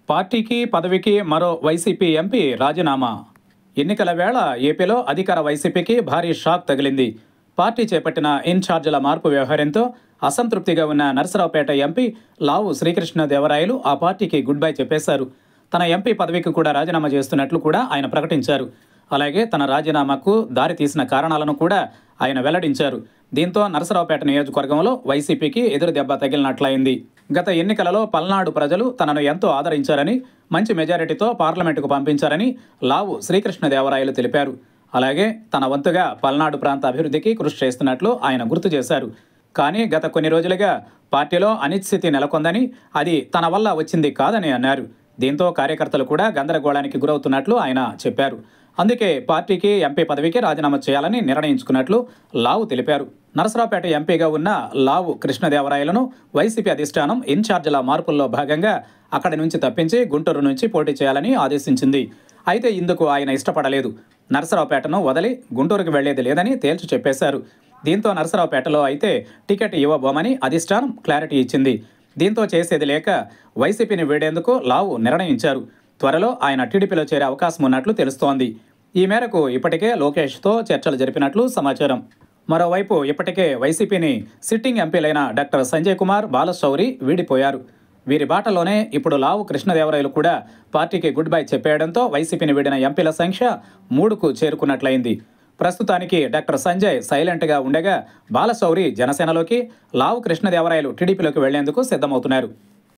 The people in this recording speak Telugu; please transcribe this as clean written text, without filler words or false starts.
పార్టీకి పదవికి మరో వైసీపీ ఎంపీ రాజీనామా. ఎన్నికల వేళ ఏపీలో అధికార వైసీపీకి భారీ షాక్ తగిలింది. పార్టీ చేపట్టిన ఇన్ఛార్జీల మార్పు వ్యవహారంతో అసంతృప్తిగా ఉన్న నరసరావుపేట ఎంపీ లావు శ్రీకృష్ణదేవరాయలు ఆ పార్టీకి గుడ్ బై చెప్పేశారు. తన ఎంపీ పదవికి కూడా రాజీనామా చేస్తున్నట్లు కూడా ఆయన ప్రకటించారు. అలాగే తన రాజీనామాకు దారి తీసిన కారణాలను కూడా ఆయన వెల్లడించారు. దీంతో నరసరావుపేట నియోజకవర్గంలో వైసీపీకి ఎదురు దెబ్బ తగిలినట్లయింది. గత ఎన్నికలలో పల్నాడు ప్రజలు తనను ఎంతో ఆదరించారని, మంచి మెజారిటీతో పార్లమెంటుకు పంపించారని లావు శ్రీకృష్ణదేవరాయలు తెలిపారు. అలాగే తన వంతుగా పల్నాడు ప్రాంత అభివృద్ధికి కృషి చేస్తున్నట్లు ఆయన గుర్తు చేశారు. కానీ గత కొన్ని రోజులుగా పార్టీలో అనిశ్చితి నెలకొందని, అది తన వల్ల వచ్చింది కాదని అన్నారు. దీంతో కార్యకర్తలు కూడా గందరగోళానికి గురవుతున్నట్లు ఆయన చెప్పారు. అందుకే పార్టీకి ఎంపీ పదవికి రాజీనామా చేయాలని నిర్ణయించుకున్నట్లు లావు తెలిపారు. నరసరావుపేట ఎంపీగా ఉన్న లావు కృష్ణదేవరాయలను వైసీపీ అధిష్టానం ఇన్ఛార్జీల మార్పుల్లో భాగంగా అక్కడి నుంచి తప్పించి గుంటూరు నుంచి పోటీ చేయాలని ఆదేశించింది. అయితే ఇందుకు ఆయన ఇష్టపడలేదు. నరసరావుపేటను వదిలి గుంటూరుకు వెళ్లేది లేదని తేల్చి చెప్పేశారు. దీంతో నరసరావుపేటలో అయితే టికెట్ ఇవ్వబోమని అధిష్టానం క్లారిటీ ఇచ్చింది. దీంతో చేసేది లేక వైసీపీని వీడేందుకు లావు నిర్ణయించారు. త్వరలో ఆయన టీడీపీలో చేరే అవకాశం ఉన్నట్లు తెలుస్తోంది. ఈ మేరకు ఇప్పటికే లోకేష్తో చర్చలు జరిపినట్లు సమాచారం. మరోవైపు ఇప్పటికే వైసీపీని సిట్టింగ్ ఎంపీలైన డాక్టర్ సంజయ్ కుమార్, బాలశౌరి వీడిపోయారు. వీరి బాటలోనే ఇప్పుడు లావు కృష్ణదేవరాయలు కూడా పార్టీకి గుడ్ బై చెప్పేయడంతో వైసీపీని వీడిన ఎంపీల సంఖ్య 3కు చేరుకున్నట్లయింది. ప్రస్తుతానికి డాక్టర్ సంజయ్ సైలెంట్గా ఉండగా బాలశౌరి జనసేనలోకి, లావు కృష్ణదేవరాయలు టీడీపీలోకి వెళ్లేందుకు సిద్ధమవుతున్నారు.